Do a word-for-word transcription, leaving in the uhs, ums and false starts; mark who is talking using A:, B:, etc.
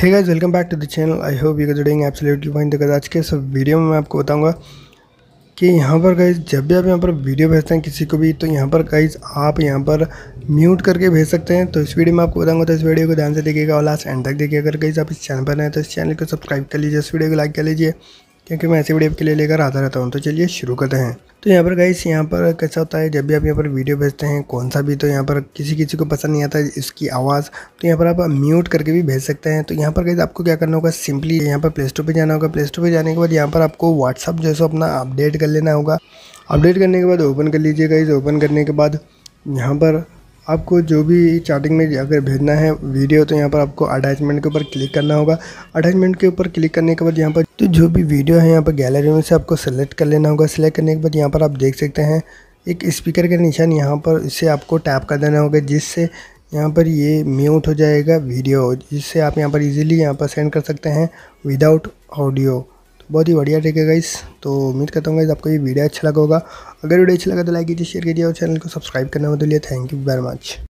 A: Hey guys, welcome back to the channel. I hope you guys doing absolutely fine. तो guys आज के इस video में मैं आपको बताऊंगा कि यहाँ पर गाइस जब भी आप यहाँ पर वीडियो भेजते हैं किसी को भी, तो यहाँ पर गाइस आप यहाँ पर म्यूट करके भेज सकते हैं। तो इस वीडियो में आपको बताऊंगा, तो इस वीडियो को ध्यान से देखिएगा और लास्ट एंड तक देखिएगा। अगर गाइस आप इस चैनल पर नए हैं तो इस चैनल को सब्सक्राइब कर लीजिए, इस वीडियो को लाइक कर लीजिए, क्योंकि मैं ऐसे वीडियो के लिए लेकर आता रहता हूँ। तो चलिए शुरू करते हैं। तो यहाँ पर गाइस यहाँ पर कैसा होता है, जब भी आप यहाँ पर वीडियो भेजते हैं कौन सा भी, तो यहाँ पर किसी किसी को पसंद नहीं आता इसकी आवाज़, तो यहाँ पर आप म्यूट करके भी भेज सकते हैं। तो यहाँ पर गाइस आपको क्या करना होगा, सिंपली यहाँ पर प्ले स्टोर पर जाना होगा। प्ले स्टोर पर जाने के बाद यहाँ पर आपको व्हाट्सअप जो है अपना अपडेट कर लेना होगा। अपडेट करने के बाद ओपन कर लीजिए गाइस। ओपन करने के बाद यहाँ पर आपको जो भी चैटिंग में अगर भेजना है वीडियो, तो यहाँ पर आपको अटैचमेंट के ऊपर क्लिक करना होगा। अटैचमेंट के ऊपर क्लिक करने के बाद यहाँ पर तो जो भी वीडियो है यहाँ पर गैलरी में से आपको सेलेक्ट कर लेना होगा। सेलेक्ट करने के बाद यहाँ पर आप देख सकते हैं एक स्पीकर का निशान, यहाँ पर इसे आपको टैप कर देना होगा, जिससे यहाँ पर ये म्यूट हो जाएगा वीडियो, जिससे आप यहाँ पर इजीली यहाँ पर सेंड कर सकते हैं विदाउट ऑडियो। बहुत ही बढ़िया ट्रिक है गाइस। तो उम्मीद करता हूँ गाइस आपको ये वीडियो अच्छा लगा होगा। अगर वीडियो अच्छा लगा तो लाइक कीजिए, शेयर कीजिए और चैनल को सब्सक्राइब करना मत भूलिए। Thank you very much.